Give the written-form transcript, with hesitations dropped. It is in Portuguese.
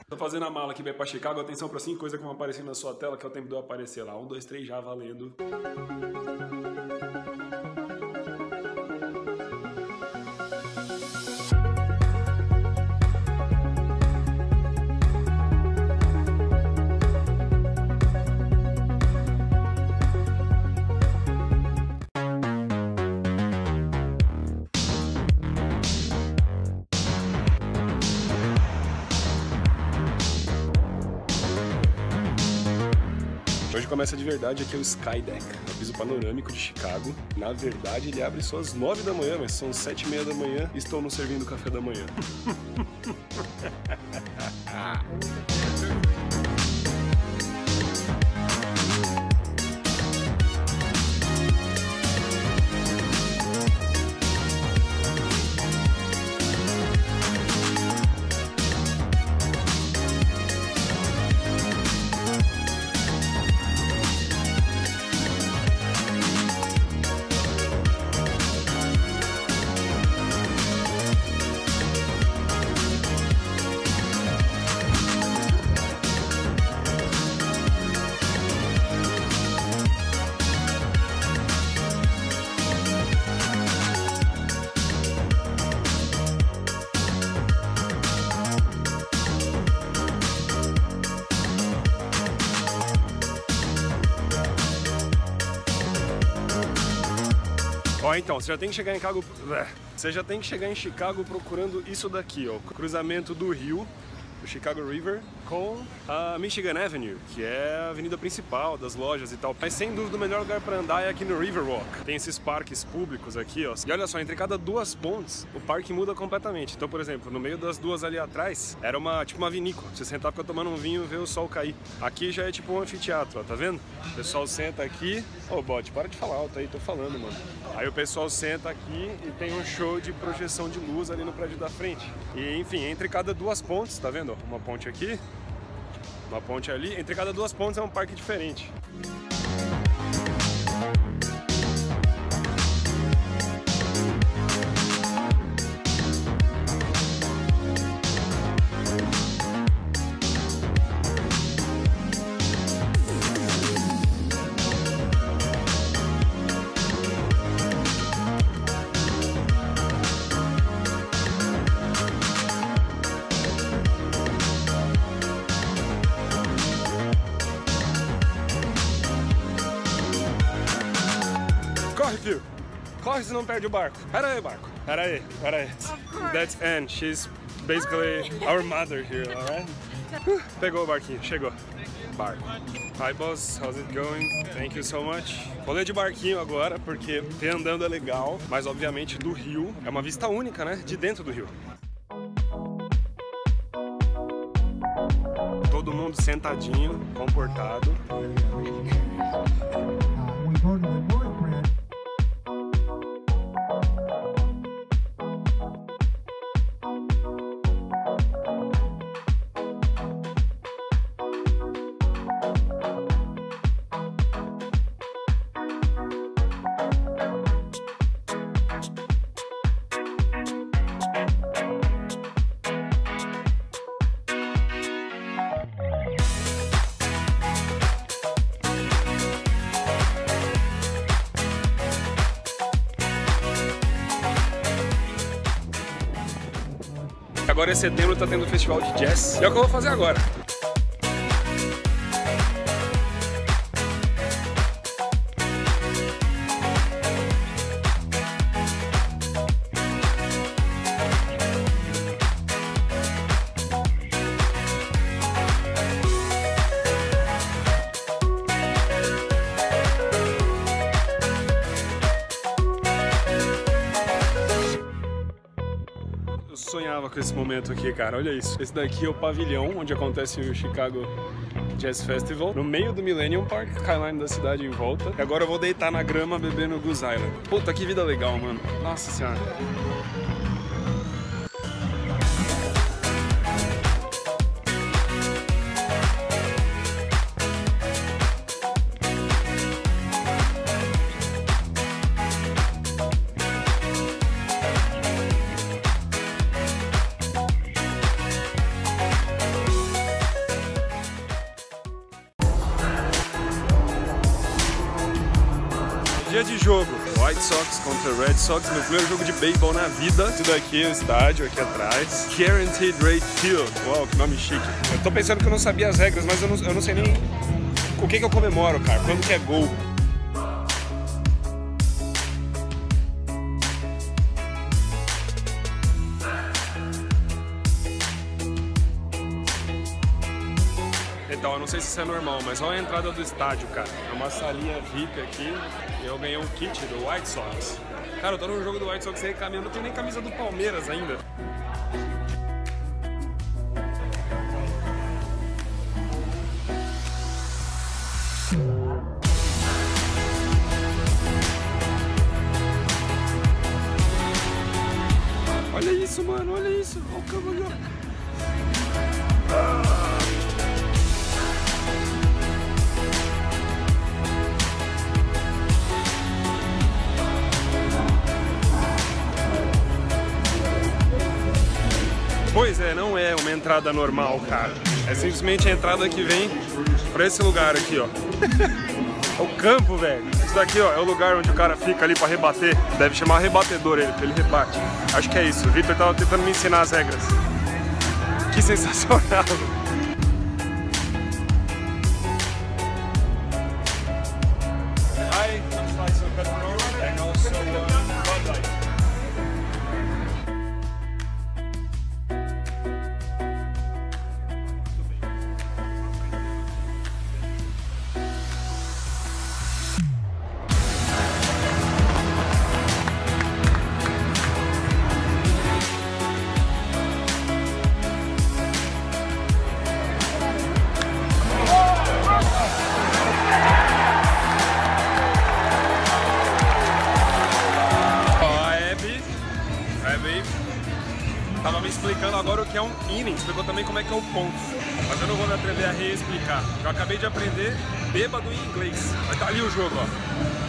Tô fazendo a mala aqui pra ir pra Chicago. Atenção pra 5 coisas que vão aparecer na sua tela, que é o tempo de eu aparecer lá. 1, 2, 3, já valendo. Hoje começa de verdade, aqui é o Sky Deck, o piso panorâmico de Chicago. Na verdade, ele abre só às 9 da manhã, mas são 7h30 da manhã e estou nos servindo café da manhã. Ó, então, você já tem que chegar em Chicago. Você já tem que chegar em Chicago procurando isso daqui, ó. Cruzamento do rio, o Chicago River, com a Michigan Avenue, que é a avenida principal das lojas e tal. Mas sem dúvida o melhor lugar para andar é aqui no Riverwalk. Tem esses parques públicos aqui, ó. E olha só, entre cada 2 pontes, o parque muda completamente. Então, por exemplo, no meio das 2 ali atrás, era tipo uma vinícola. Você sentar pra tomar um vinho e ver o sol cair. Aqui já é tipo um anfiteatro, ó, tá vendo? O pessoal senta aqui. Ô, bot, para de falar alto aí, tô falando, mano. Aí o pessoal senta aqui e tem um show de projeção de luz ali no prédio da frente. E, enfim, entre cada 2 pontes, tá vendo? Uma ponte aqui, uma ponte ali. Entre cada 2 pontes é um parque diferente. Corre, filho! Corre, se não perde o barco. Pera aí, barco. Pera aí. That's Anne. She's basically our mother here, alright? Pegou o barquinho, chegou. Barco. Hi, boss. How's it going? Thank you so much. Rolê de barquinho agora, porque ter andando é legal, mas obviamente do rio é uma vista única, né? De dentro do rio. Todo mundo sentadinho, comportado. Agora é setembro, tá tendo festival de jazz. E é o que eu vou fazer agora. Eu sonhava com esse momento aqui, cara, olha isso. Esse daqui é o pavilhão onde acontece o Chicago Jazz Festival, no meio do Millennium Park, skyline da cidade em volta. E agora eu vou deitar na grama bebendo Goose Island. Puta, que vida legal, mano. Nossa senhora. dia de jogo. White Sox contra Red Sox, meu primeiro jogo de beisebol na vida. Isso daqui é o estádio, aqui atrás. Guaranteed Rate Field. Uau, que nome chique. Eu tô pensando que eu não sabia as regras, mas eu não sei nem o que eu comemoro, cara. Quando que é gol. Então, eu não sei se isso é normal, mas olha a entrada do estádio, cara. É uma salinha VIP aqui e eu ganhei um kit do White Sox. Cara, eu tô no jogo do White Sox aí caminhando, não tenho nem camisa do Palmeiras ainda. Olha isso, mano, olha isso. Olha o campo ali, ó. Pois é, não é uma entrada normal, cara. É simplesmente a entrada que vem pra esse lugar aqui, ó. É o campo, velho. Isso daqui, ó, é o lugar onde o cara fica ali pra rebater. Deve chamar rebatedor ele, porque ele rebate. Acho que é isso. O Victor tava tentando me ensinar as regras. Que sensacional. Tava me explicando agora o que é um inning, explicou também como é que é o ponto. Mas eu não vou me atrever a reexplicar. Eu acabei de aprender bêbado em inglês. Mas tá ali o jogo, ó.